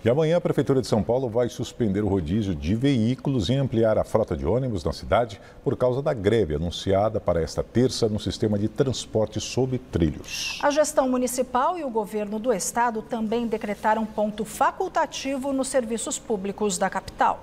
E amanhã a Prefeitura de São Paulo vai suspender o rodízio de veículos e ampliar a frota de ônibus na cidade por causa da greve anunciada para esta terça no sistema de transporte sob trilhos. A gestão municipal e o governo do estado também decretaram ponto facultativo nos serviços públicos da capital.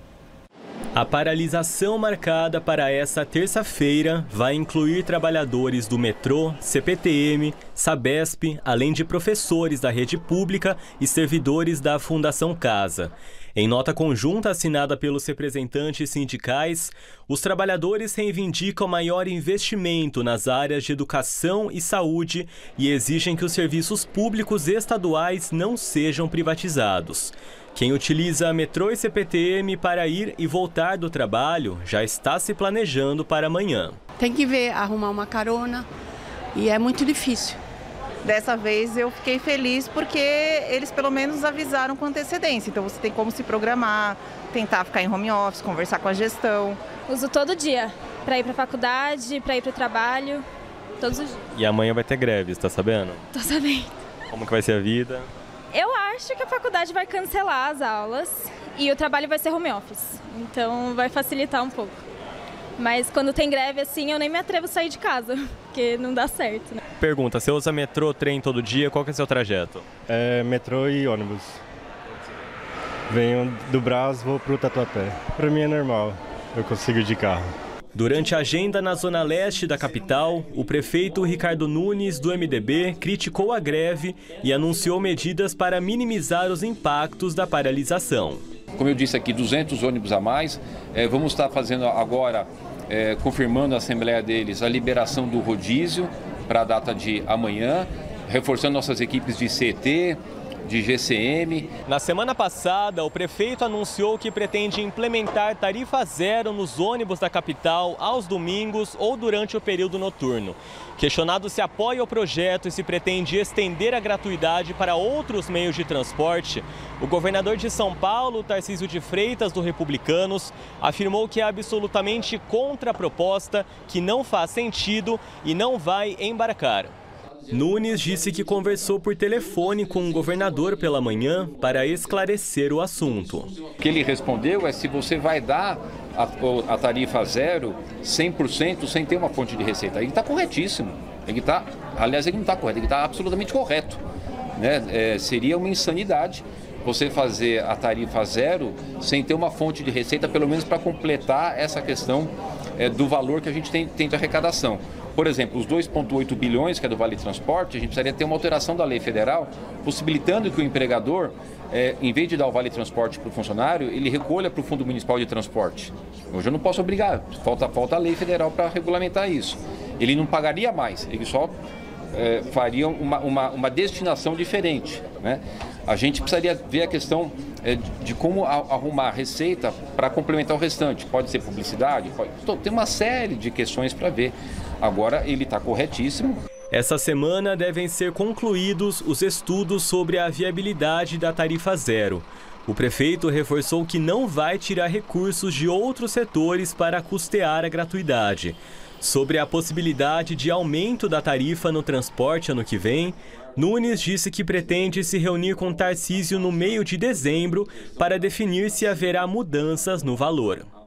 A paralisação marcada para esta terça-feira vai incluir trabalhadores do metrô, CPTM, Sabesp, além de professores da rede pública e servidores da Fundação Casa. Em nota conjunta assinada pelos representantes sindicais, os trabalhadores reivindicam maior investimento nas áreas de educação e saúde e exigem que os serviços públicos estaduais não sejam privatizados. Quem utiliza metrô e CPTM para ir e voltar do trabalho já está se planejando para amanhã. Tem que ver, arrumar uma carona e é muito difícil. Dessa vez eu fiquei feliz porque eles pelo menos avisaram com antecedência. Então você tem como se programar, tentar ficar em home office, conversar com a gestão. Uso todo dia, para ir para a faculdade, para ir para o trabalho, todos os dias. E amanhã vai ter greve, está sabendo? Tô sabendo. Como que vai ser a vida? Eu acho que a faculdade vai cancelar as aulas e o trabalho vai ser home office, então vai facilitar um pouco. Mas quando tem greve assim, eu nem me atrevo a sair de casa, porque não dá certo, né? Pergunta, você usa metrô, trem todo dia, qual que é o seu trajeto? Metrô e ônibus. Venho do Brás, vou pro Tatuapé. Para mim é normal, eu consigo ir de carro. Durante a agenda na zona leste da capital, o prefeito Ricardo Nunes, do MDB, criticou a greve e anunciou medidas para minimizar os impactos da paralisação. Como eu disse aqui, 200 ônibus a mais. Vamos estar fazendo agora, confirmando a assembleia deles, a liberação do rodízio para a data de amanhã, reforçando nossas equipes de CET, de GCM. Na semana passada, o prefeito anunciou que pretende implementar tarifa zero nos ônibus da capital aos domingos ou durante o período noturno. Questionado se apoia o projeto e se pretende estender a gratuidade para outros meios de transporte, o governador de São Paulo, Tarcísio de Freitas, do Republicanos, afirmou que é absolutamente contra a proposta, que não faz sentido e não vai embarcar. Nunes disse que conversou por telefone com o governador pela manhã para esclarecer o assunto. O que ele respondeu é se você vai dar a tarifa zero 100% sem ter uma fonte de receita. Ele está corretíssimo. Aliás, ele não está correto, ele está absolutamente correto, né? Seria uma insanidade você fazer a tarifa zero sem ter uma fonte de receita, pelo menos para completar essa questão do valor que a gente tem de arrecadação. Por exemplo, os 2,8 bilhões que é do Vale Transporte, a gente precisaria ter uma alteração da lei federal, possibilitando que o empregador, em vez de dar o Vale Transporte para o funcionário, ele recolha para o Fundo Municipal de Transporte. Hoje eu não posso obrigar, falta a lei federal para regulamentar isso. Ele não pagaria mais, ele só faria uma destinação diferente, né? A gente precisaria ver a questão de como arrumar receita para complementar o restante. Pode ser publicidade, tem uma série de questões para ver. Agora ele está corretíssimo. Essa semana devem ser concluídos os estudos sobre a viabilidade da tarifa zero. O prefeito reforçou que não vai tirar recursos de outros setores para custear a gratuidade. Sobre a possibilidade de aumento da tarifa no transporte ano que vem, Nunes disse que pretende se reunir com Tarcísio no meio de dezembro para definir se haverá mudanças no valor.